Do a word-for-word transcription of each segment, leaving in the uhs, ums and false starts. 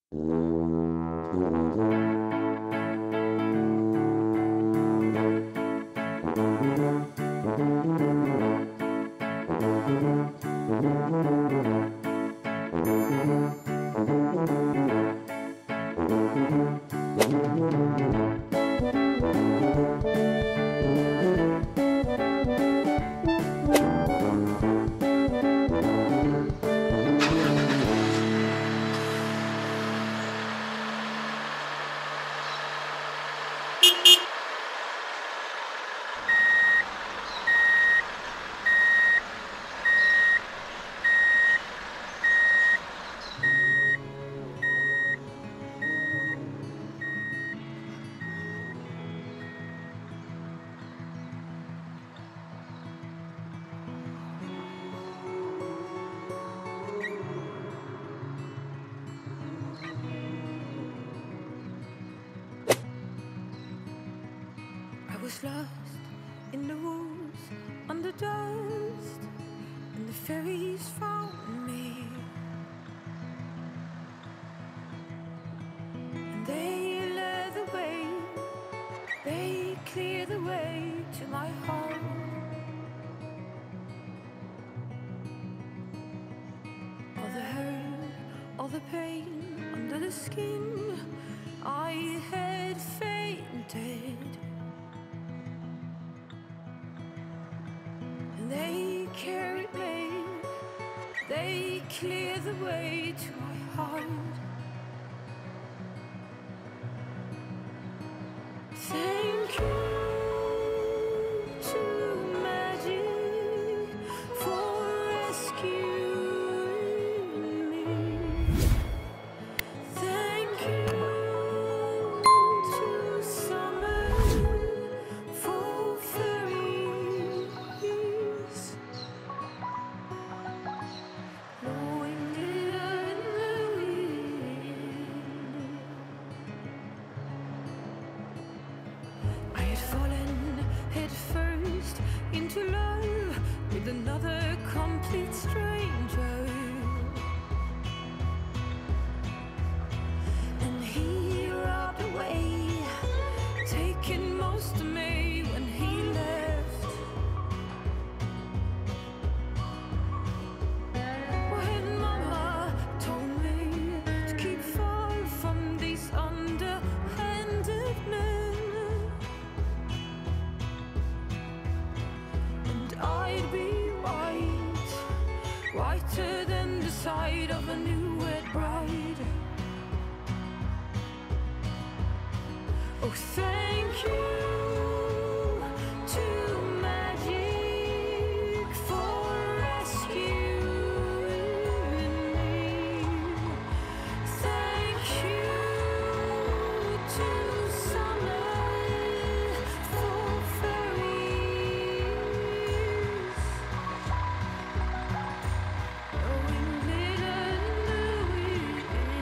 I was lost in the woods, under dust, and the fairies found me. And they led the way, they cleared the way to my heart. All the hurt, all the pain under the skin, I had fainted. They carried me, they cleared the way to my heart. Thank you to magic for rescuing me. Thank you to summer for fairies. Blowing glitter in the wind. I had fallen head first into love with another complete stranger, and he robbed away, taking most of me when he left. When mama told me to keep far from these underhanded men, and I'd be white, whiter than the side of a new-wed bride. Oh, thank you to magic for rescuing me. Thank you to summer for fairies. Blowing glitter in the wind.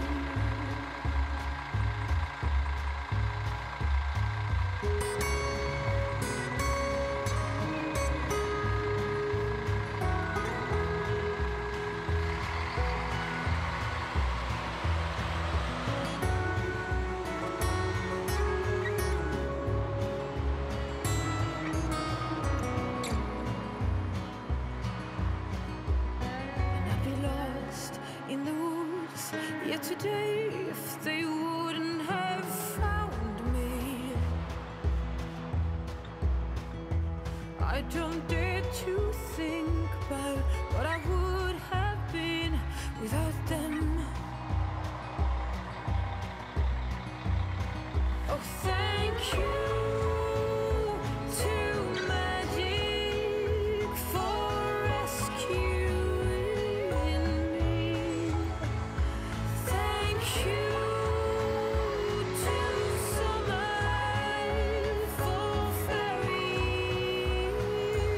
And I'd be lost in the woods yet today if they wouldn't have found me. I don't dare to think about what I would have been without them. Oh, thank you to magic for rescuing me. Thank you to summer for fairies.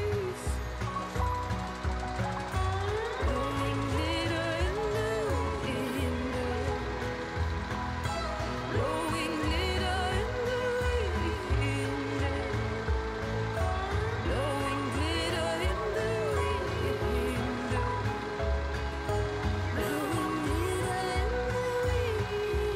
Blowing glitter in the wind. Blowing glitter in the wind. Blowing glitter in the wind. Blowing glitter in the wind.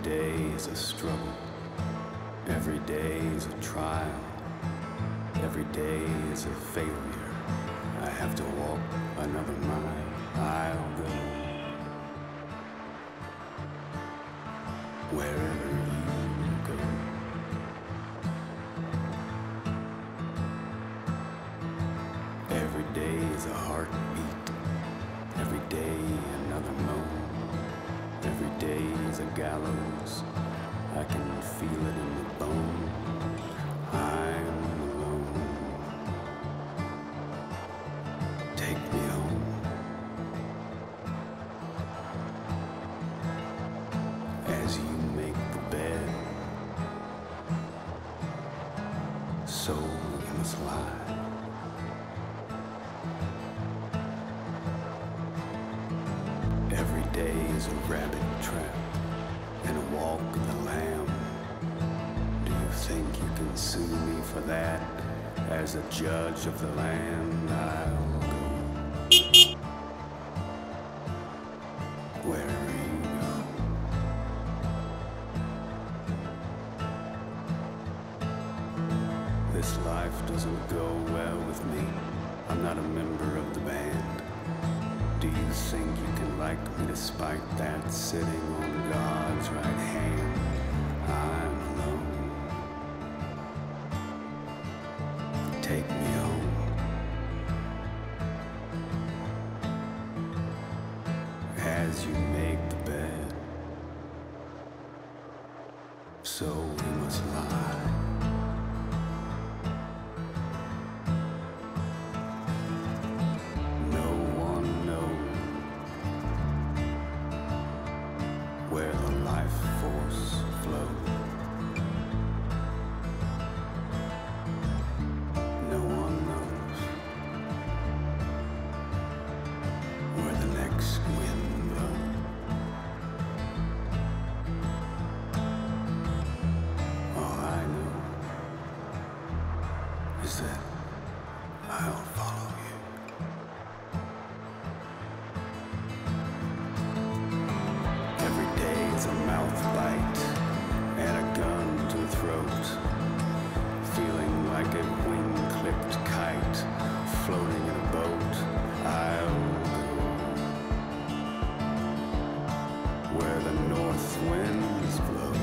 day is a struggle. Every day is a trial. Every day is a failure. I have to walk another mile. I'll go wherever you go. Every day is a heartbeat. Every day another moan. Every day is a gallows. I can feel it in the bone. I'm alone. Take me home. As you make the bed, so you must lie. Every day is a rabbit trap and a walk of the lamb. Do you think you can sue me for that? As a judge of the land, I'll go wherever you go. This life doesn't go well with me. I'm not a member of the band. Do you think you can like me despite that, sitting on God's right hand? I'm alone. Take me home. As you make the bed, so we must lie. Where the life force flows. No one knows where the next wind blows. All I know is that I'll follow you. A mouth bite and a gun to the throat, feeling like a wing-clipped kite floating in a boat. I'll go where the north winds blow.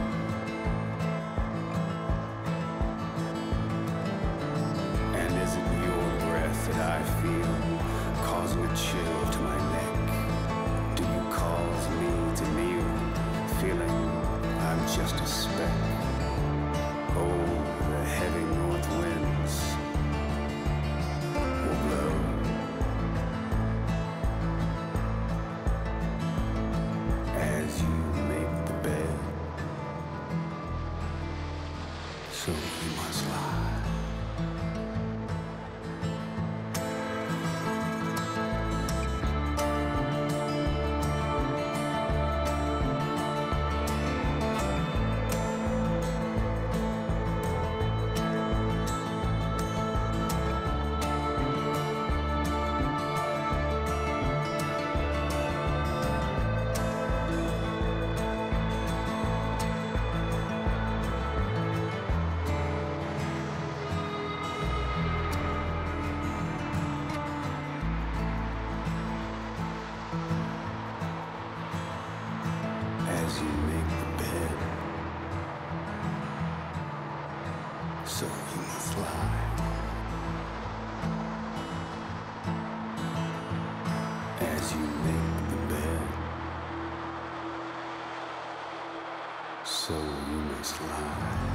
And is it your breath that I feel causing a chill to my neck? Do you cause me to kneel, feeling I'm just a speck? Oh, the heavy north winds will blow. As you make the bed, so you must lie. As you make the bed, so you must lie. As you make the bed, so you must lie.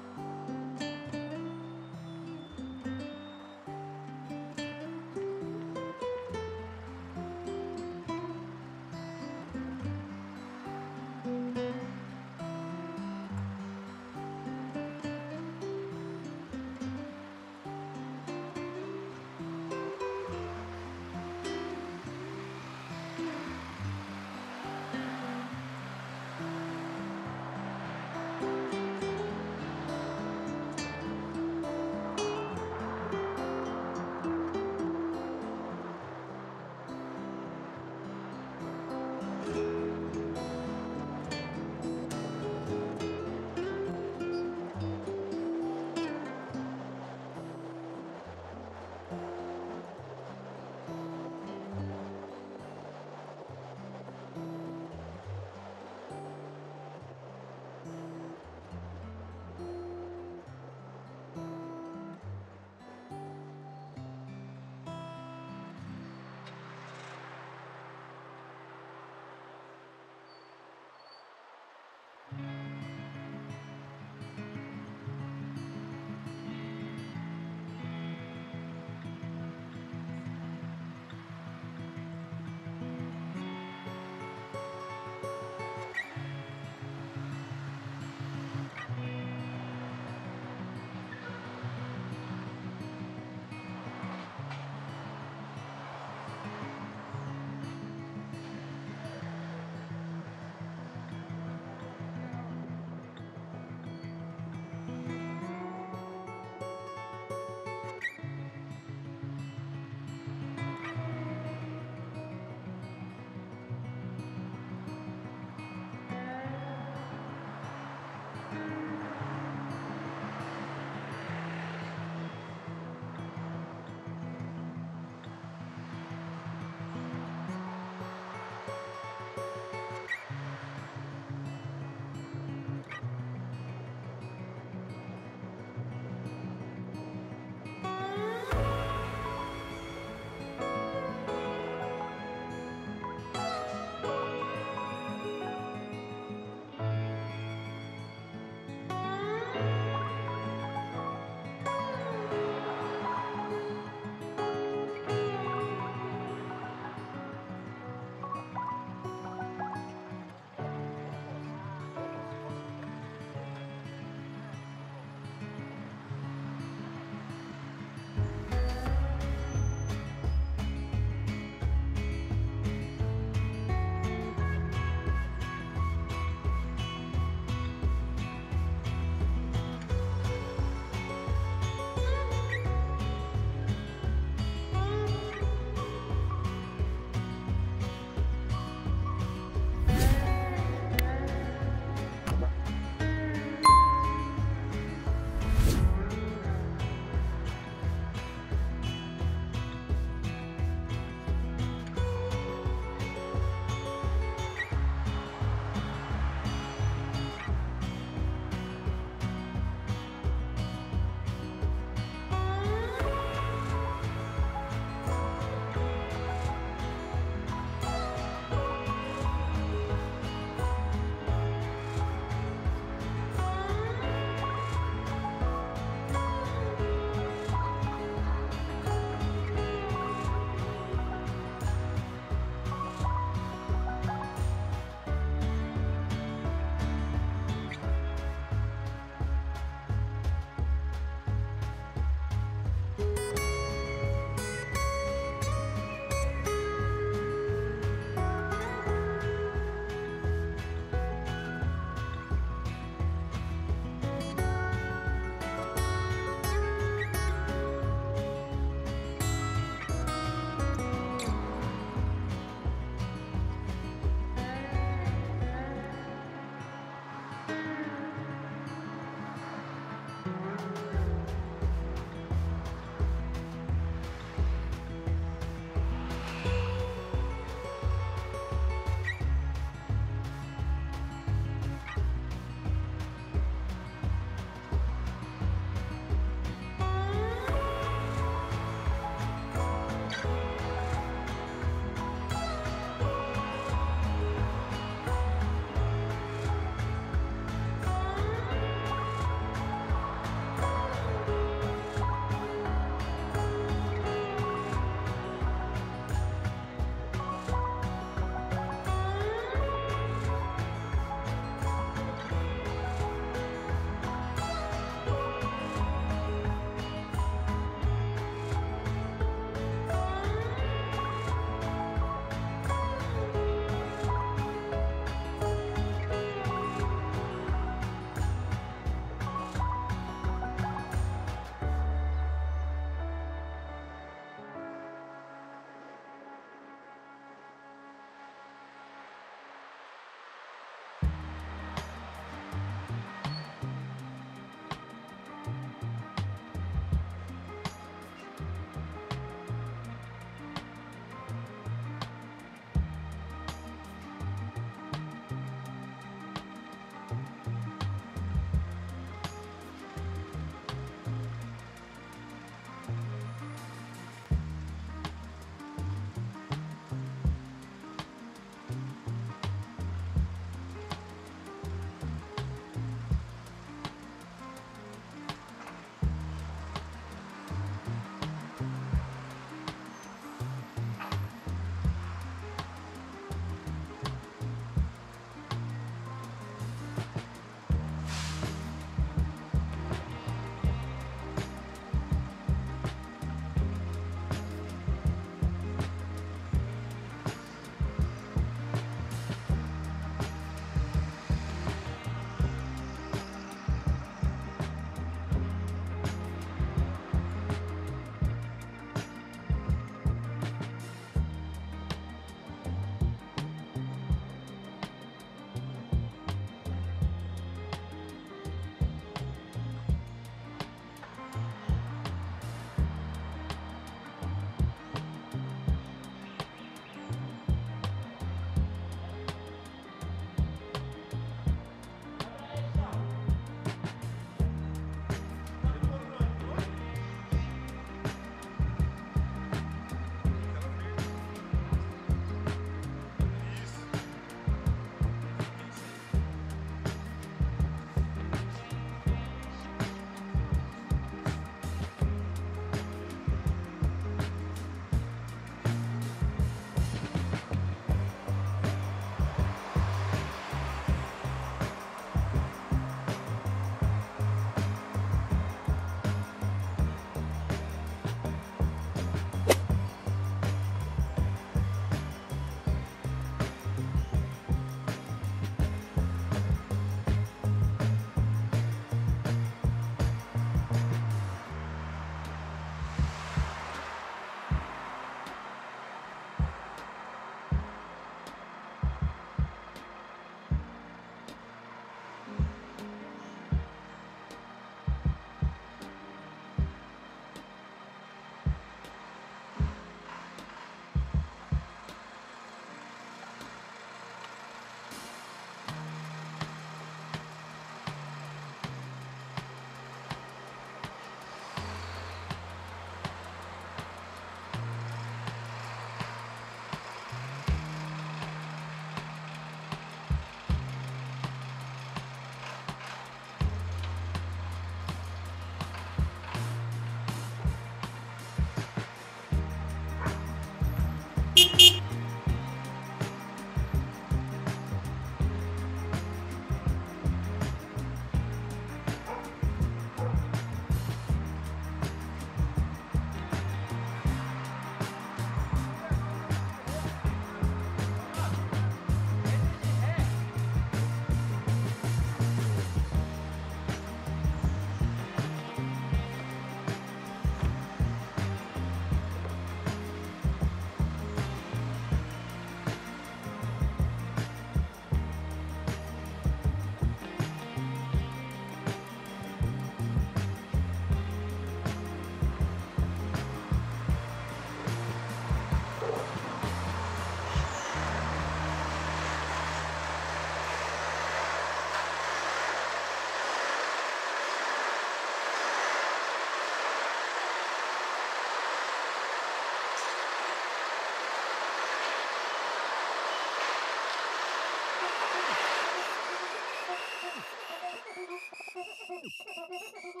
Thank you.